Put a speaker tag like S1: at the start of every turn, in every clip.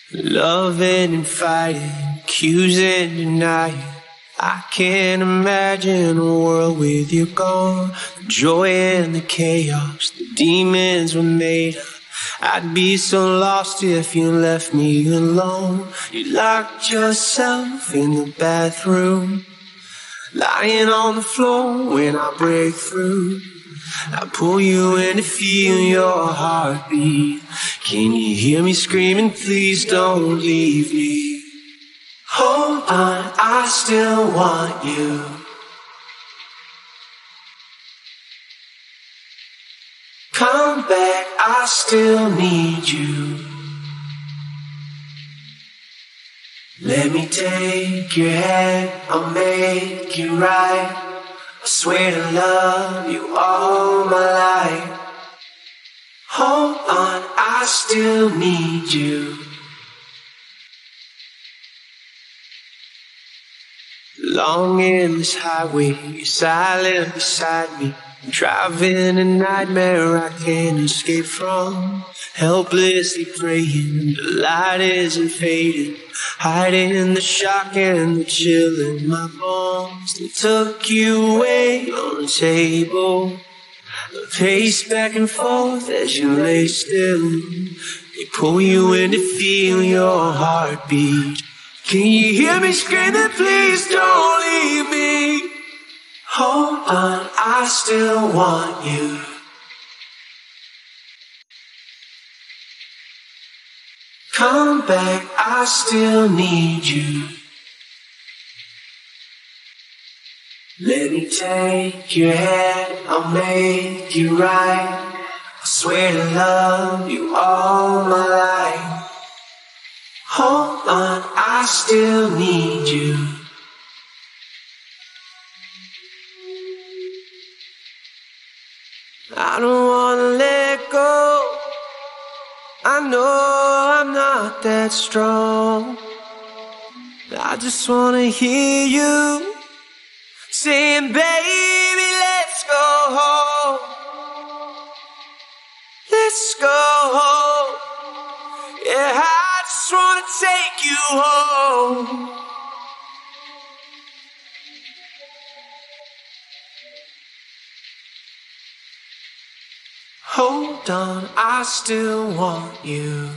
S1: Loving and fighting, accusing, denying. I can't imagine a world with you gone. The joy and the chaos, the demons were made of. I'd be so lost if you left me alone. You locked yourself in the bathroom, lying on the floor when I break through. I pull you in to feel your heartbeat. Can you hear me screaming, please don't leave me? Hold on, I still want you. Come back, I still need you. Let me take your hand, I'll make you right. I swear to love you all my life. Hold on, I still need you. Long endless highway, you're silent beside me. I'm driving a nightmare I can't escape from. Helplessly praying, the light isn't fading. Hiding the shock and the chill in my bones. They took you away on the table. I pace back and forth as you lay still. They pull you in to feel your heartbeat. Can you hear me screaming, please don't leave me? Hold on, I still want you. Come back, I still need you. Let me take your hand, I'll make you right. I swear to love you all my life. Hold on, I still need you. I don't wanna let go. I know I'm not that strong. I just wanna hear you saying, baby, let's go home. Let's go home. Yeah, I just wanna take you home. Hold on, I still want you.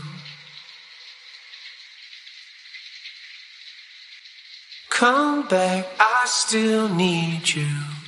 S1: Come back, I still need you.